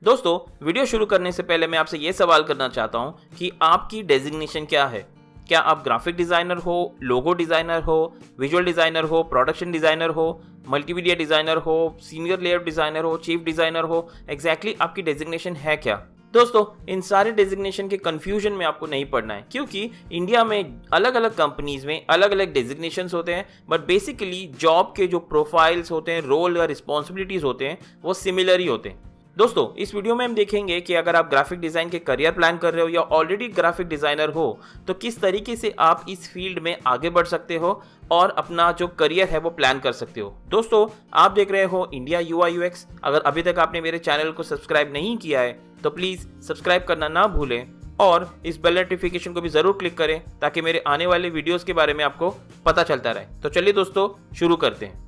दोस्तों, वीडियो शुरू करने से पहले मैं आपसे ये सवाल करना चाहता हूँ कि आपकी डेजिग्नेशन क्या है। क्या आप ग्राफिक डिज़ाइनर हो, लोगो डिज़ाइनर हो, विजुअल डिज़ाइनर हो, प्रोडक्शन डिज़ाइनर हो, मल्टीमीडिया डिज़ाइनर हो, सीनियर लेआउट डिज़ाइनर हो, चीफ डिज़ाइनर हो, एग्जैक्टली आपकी डेजिग्नेशन है क्या। दोस्तों, इन सारे डेजिग्नेशन के कंफ्यूजन में आपको नहीं पड़ना है, क्योंकि इंडिया में अलग अलग कंपनीज में अलग अलग डेजिग्नेशंस होते हैं, बट बेसिकली जॉब के जो प्रोफाइल्स होते हैं, रोल या रिस्पॉन्सिबिलिटीज होते हैं, वो सिमिलर ही होते हैं। दोस्तों, इस वीडियो में हम देखेंगे कि अगर आप ग्राफिक डिज़ाइन के करियर प्लान कर रहे हो या ऑलरेडी ग्राफिक डिज़ाइनर हो, तो किस तरीके से आप इस फील्ड में आगे बढ़ सकते हो और अपना जो करियर है वो प्लान कर सकते हो। दोस्तों, आप देख रहे हो इंडिया UIUX। अगर अभी तक आपने मेरे चैनल को सब्सक्राइब नहीं किया है तो प्लीज़ सब्सक्राइब करना ना भूलें और इस बेल नोटिफिकेशन को भी ज़रूर क्लिक करें ताकि मेरे आने वाले वीडियोज़ के बारे में आपको पता चलता रहे। तो चलिए दोस्तों, शुरू करते हैं।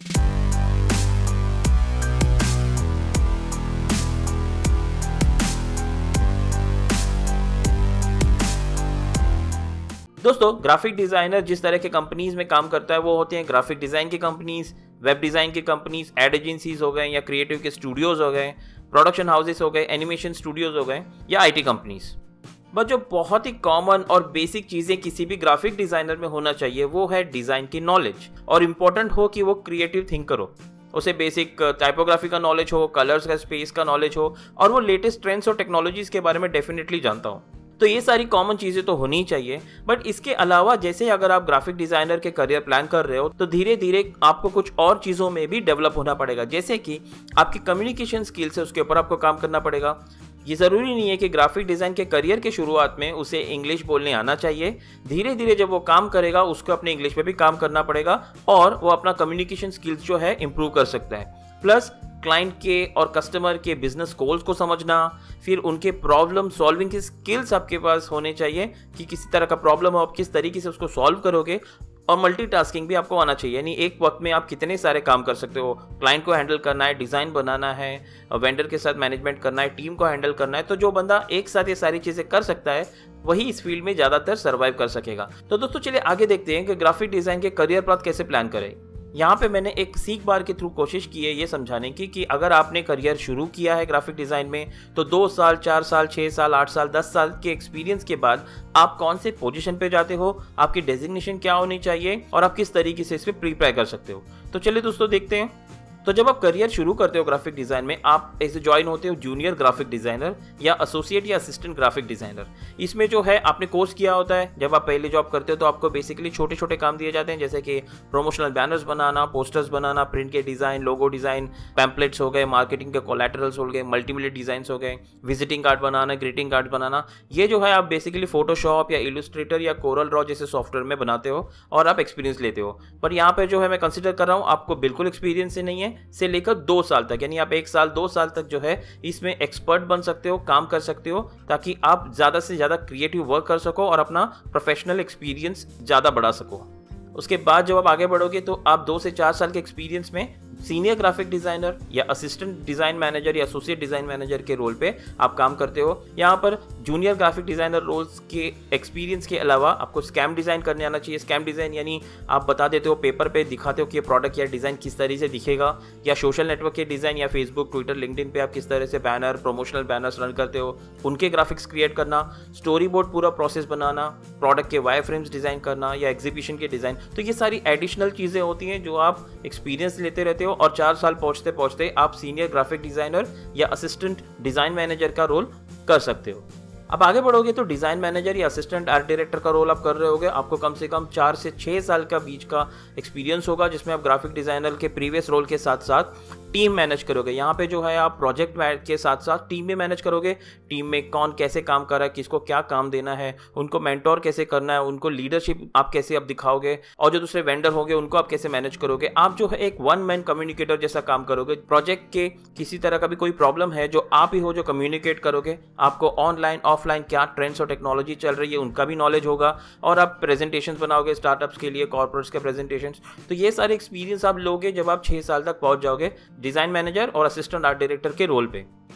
दोस्तों, ग्राफिक डिज़ाइनर जिस तरह के कंपनीज में काम करता है वो होते हैं ग्राफिक डिज़ाइन की कंपनीज, वेब डिज़ाइन की कंपनीज, एड एजेंसीज हो गए या क्रिएटिव के स्टूडियोज हो गए, प्रोडक्शन हाउसेस हो गए, एनिमेशन स्टूडियोज हो गए या IT कंपनीज। बट जो बहुत ही कॉमन और बेसिक चीज़ें किसी भी ग्राफिक डिज़ाइनर में होना चाहिए वो है डिज़ाइन की नॉलेज। और इम्पोर्टेंट हो कि वो क्रिएटिव थिंकर हो, उसे बेसिक टाइपोग्राफी का नॉलेज हो, कलर्स का, स्पेस का नॉलेज हो और वो लेटेस्ट ट्रेंड्स और टेक्नोलॉजीज के बारे में डेफिनेटली जानता हो। तो ये सारी कॉमन चीज़ें तो होनी चाहिए। बट इसके अलावा जैसे अगर आप ग्राफिक डिज़ाइनर के करियर प्लान कर रहे हो तो धीरे धीरे आपको कुछ और चीज़ों में भी डेवलप होना पड़ेगा, जैसे कि आपकी कम्युनिकेशन स्किल्स है, उसके ऊपर आपको काम करना पड़ेगा। ये ज़रूरी नहीं है कि ग्राफिक डिज़ाइन के करियर के शुरुआत में उसे इंग्लिश बोलने आना चाहिए। धीरे धीरे जब वो काम करेगा उसको अपने इंग्लिश पे भी काम करना पड़ेगा और वो अपना कम्युनिकेशन स्किल्स जो है इम्प्रूव कर सकता है। प्लस क्लाइंट के और कस्टमर के बिजनेस गोल्स को समझना, फिर उनके प्रॉब्लम सॉल्विंग की स्किल्स आपके पास होने चाहिए कि किसी तरह का प्रॉब्लम हो आप किस तरीके से उसको सॉल्व करोगे। और मल्टीटास्किंग भी आपको आना चाहिए, यानी एक वक्त में आप कितने सारे काम कर सकते हो। क्लाइंट को हैंडल करना है, डिज़ाइन बनाना है, वेंडर के साथ मैनेजमेंट करना है, टीम को हैंडल करना है। तो जो बंदा एक साथ ये सारी चीज़ें कर सकता है वही इस फील्ड में ज़्यादातर सर्वाइव कर सकेगा। तो दोस्तों, चलिए आगे देखते हैं कि ग्राफिक डिज़ाइन के करियर पाथ कैसे प्लान करें। यहाँ पे मैंने एक सीख बार के थ्रू कोशिश की है ये समझाने की कि अगर आपने करियर शुरू किया है ग्राफिक डिज़ाइन में तो 2 साल, 4 साल, 6 साल, 8 साल, 10 साल के एक्सपीरियंस के बाद आप कौन से पोजीशन पे जाते हो, आपकी डेजिग्नेशन क्या होनी चाहिए और आप किस तरीके से इस पर प्रिपेयर कर सकते हो। तो चलिए दोस्तों देखते हैं। तो जब आप करियर शुरू करते हो ग्राफिक डिज़ाइन में, आप ऐसे ज्वाइन होते हो जूनियर ग्राफिक डिज़ाइनर या एसोसिएट या असिस्टेंट ग्राफिक डिज़ाइनर। इसमें जो है आपने कोर्स किया होता है। जब आप पहले जॉब करते हो तो आपको बेसिकली छोटे छोटे काम दिए जाते हैं, जैसे कि प्रमोशनल बैनर्स बनाना, पोस्टर्स बनाना, प्रिंट के डिज़ाइन, लोगो डिज़ाइन, पैम्पलेट्स हो गए, मार्केटिंग के कोलैटरल्स हो गए, मल्टीमीडिया डिज़ाइंस हो गए, विजिटिंग कार्ड बनाना, ग्रीटिंग कार्ड बनाना। ये जो है आप बेसिकली फोटोशॉप या इलस्ट्रेटर या कोरल ड्रॉ जैसे सॉफ्टवेयर में बनाते हो और आप एक्सपीरियंस लेते हो। पर यहाँ पर जो है मैं कंसिडर कर रहा हूँ आपको बिल्कुल एक्सपीरियंस से नहीं है, से लेकर 2 साल तक, यानी आप 1 साल 2 साल तक जो है इसमें एक्सपर्ट बन सकते हो, काम कर सकते हो, ताकि आप ज़्यादा से ज़्यादा क्रिएटिव वर्क कर सको और अपना प्रोफेशनल एक्सपीरियंस ज़्यादा बढ़ा सको। उसके बाद जब आप आगे बढ़ोगे तो आप 2 से 4 साल के एक्सपीरियंस में सीनियर ग्राफिक डिज़ाइनर या असिस्टेंट डिज़ाइन मैनेजर या एसोसिएट डिज़ाइन मैनेजर के रोल पे आप काम करते हो। यहाँ पर जूनियर ग्राफिक डिज़ाइनर रोल्स के एक्सपीरियंस के अलावा आपको स्कैम डिज़ाइन करने आना चाहिए। स्कैम डिज़ाइन यानी आप बता देते हो, पेपर पे दिखाते हो कि ये प्रोडक्ट या डिज़ाइन किस तरीके से दिखेगा, या सोशल नेटवर्क के डिज़ाइन या फेसबुक, ट्विटर, लिंक्डइन पे आप किस तरह से बैनर, प्रमोशनल बैनर्स रन करते हो, उनके ग्राफिक्स क्रिएट करना, स्टोरी बोर्ड पूरा प्रोसेस बनाना, प्रोडक्ट के वायर फ्रेम्स डिज़ाइन करना या एग्जीबिशन के डिज़ाइन। तो ये सारी एडिशनल चीज़ें होती हैं जो आप एक्सपीरियंस लेते रहते हो और 4 साल पहुंचते पहुंचते आप सीनियर ग्राफिक डिज़ाइनर या असिस्टेंट डिज़ाइन मैनेजर का रोल कर सकते हो। अब आगे बढ़ोगे तो डिज़ाइन मैनेजर या असिस्टेंट आर्ट डायरेक्टर का रोल आप कर रहे होगे। आपको कम से कम 4 से 6 साल का बीच का एक्सपीरियंस होगा, जिसमें आप ग्राफिक डिज़ाइनर के प्रीवियस रोल के साथ साथ टीम मैनेज करोगे। यहाँ पे जो है आप प्रोजेक्ट के साथ साथ टीम भी मैनेज करोगे। टीम में कौन कैसे काम कर रहा है, किसको क्या काम देना है, उनको मेंटोर कैसे करना है, उनको लीडरशिप आप कैसे अब दिखाओगे, और जो दूसरे वेंडर होंगे उनको आप कैसे मैनेज करोगे। आप जो है एक वन मैन कम्युनिकेटर जैसा काम करोगे। प्रोजेक्ट के किसी तरह का भी कोई प्रॉब्लम है जो आप ही हो जो कम्युनिकेट करोगे। आपको ऑनलाइन ऑफलाइन क्या ट्रेंड्स और टेक्नोलॉजी चल रही है उनका भी नॉलेज होगा, और आप प्रेजेंटेशंस बनाओगे स्टार्टअप्स के लिए, कॉर्पोरेट्स के प्रेजेंटेशंस। तो ये सारे एक्सपीरियंस आप लोगे जब आप 6 साल तक पहुंच जाओगे डिज़ाइन मैनेजर और असिस्टेंट आर्ट डायरेक्टर के रोल पे।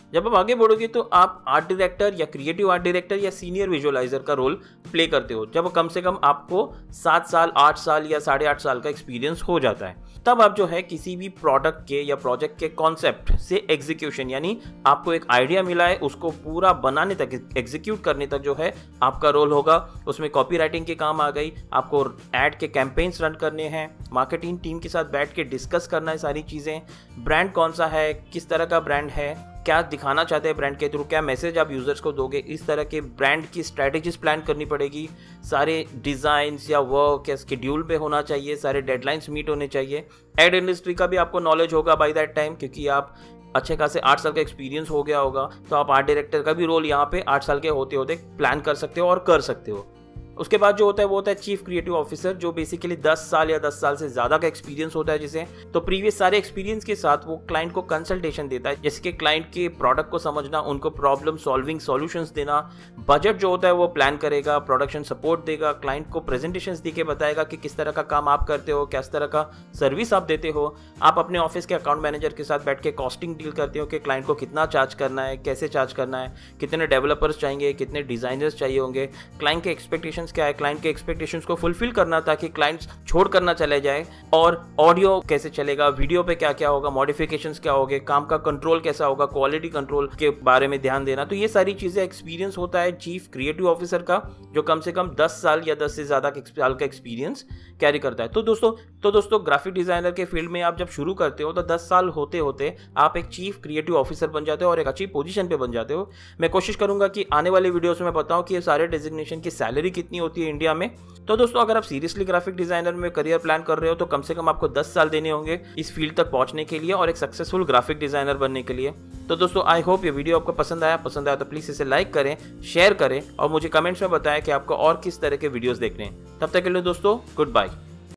जब आप आगे बढ़ोगे तो आप आर्ट डायरेक्टर या क्रिएटिव आर्ट डायरेक्टर या सीनियर विजुअलाइजर का रोल प्ले करते हो, जब कम से कम आपको 7 साल 8 साल या 8.5 साल का एक्सपीरियंस हो जाता है। तब आप जो है किसी भी प्रोडक्ट के या प्रोजेक्ट के कॉन्सेप्ट से एग्जीक्यूशन, यानी आपको एक आइडिया मिला है उसको पूरा बनाने तक, एग्जीक्यूट करने तक जो है आपका रोल होगा। उसमें कॉपी राइटिंग के काम आ गई, आपको एड के कैंपेन्स रन करने हैं, मार्केटिंग टीम के साथ बैठ के डिस्कस करना है सारी चीज़ें, ब्रांड कौन सा है, किस तरह का ब्रांड है, क्या दिखाना चाहते हैं ब्रांड के थ्रू, क्या मैसेज आप यूजर्स को दोगे, इस तरह के ब्रांड की स्ट्रैटेजीज प्लान करनी पड़ेगी। सारे डिज़ाइंस या वर्क या स्केड्यूल पे होना चाहिए, सारे डेडलाइंस मीट होने चाहिए। एड इंडस्ट्री का भी आपको नॉलेज होगा बाय दैट टाइम, क्योंकि आप अच्छे खासे 8 साल का एक्सपीरियंस हो गया होगा, तो आप आर्ट डायरेक्टर का भी रोल यहाँ पे 8 साल के होते होते प्लान कर सकते हो और कर सकते हो। उसके बाद जो होता है वो होता है चीफ क्रिएटिव ऑफिसर, जो बेसिकली 10 साल या 10 साल से ज़्यादा का एक्सपीरियंस होता है जिसे। तो प्रीवियस सारे एक्सपीरियंस के साथ वो क्लाइंट को कंसल्टेशन देता है, जैसे कि क्लाइंट के प्रोडक्ट को समझना, उनको प्रॉब्लम सॉल्विंग सॉल्यूशंस देना, बजट जो होता है वो प्लान करेगा, प्रोडक्शन सपोर्ट देगा, क्लाइंट को प्रेजेंटेशंस दे के बताएगा कि किस तरह का काम आप करते हो, किस तरह का सर्विस आप देते हो। आप अपने ऑफिस के अकाउंट मैनेजर के साथ बैठ के कॉस्टिंग डील करते हो कि क्लाइंट को कितना चार्ज करना है, कैसे चार्ज करना है, कितने डेवलपर्स चाहिए, कितने डिजाइनर्स चाहिए होंगे, क्लाइंट के एक्सपेक्टेशंस क्या है, क्लाइंट के एक्सपेक्टेशंस को फुलफिल करना ताकि क्लाइंट्स छोड़ करना चले जाए, और ऑडियो कैसे चलेगा, वीडियो पे क्या क्या होगा, मॉडिफिकेशंस क्या होंगे, काम का कंट्रोल कैसा होगा, क्वालिटी कंट्रोल के बारे में ध्यान देना। तो ये सारी चीजें एक्सपीरियंस होता है चीफ क्रिएटिव ऑफिसर का, जो कम से कम 10 साल या 10 से ज्यादा साल का एक्सपीरियंस कैरी करता है। तो दोस्तों ग्राफिक डिजाइनर के फील्ड में आप जब शुरू करते हो तो 10 साल होते होते आप एक चीफ क्रिएटिव ऑफिसर बन जाते हो और एक अच्छी पोजीशन पे बन जाते हो। मैं कोशिश करूंगा कि आने वाले वीडियोस में बताऊं कि ये सारे डेजिग्नेशन की सैलरी कितनी होती है इंडिया में। तो दोस्तों अगर आप सीरियसली ग्राफिक डिजाइनर में करियर प्लान कर रहे हो तो कम से कम आपको 10 साल देने होंगे इस फील्ड तक पहुंचने के लिए और एक सक्सेसफुल ग्राफिक डिजाइनर बनने के लिए। तो दोस्तों आई होप ये वीडियो आपको पसंद आया तो प्लीज इसे लाइक करें, शेयर करें और मुझे कमेंट्स में बताएं कि आपको और किस तरह के वीडियोस देखने हैं। तब तक के लिए दोस्तों गुड बाय।